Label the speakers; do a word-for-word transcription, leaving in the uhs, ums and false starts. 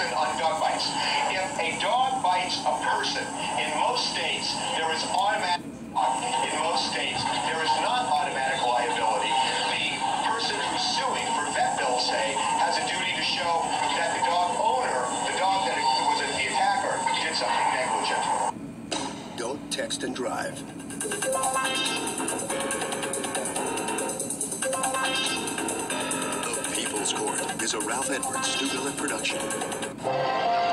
Speaker 1: person on dog bites. If a dog bites a person, in most states, there is automatic, in most states, there is not automatic liability. The person who's suing for vet bills, say, has a duty to show that the dog owner, the dog that was the attacker, did something negligent.
Speaker 2: Don't text and drive. The People's Court is a Ralph Edwards Stu Billett production.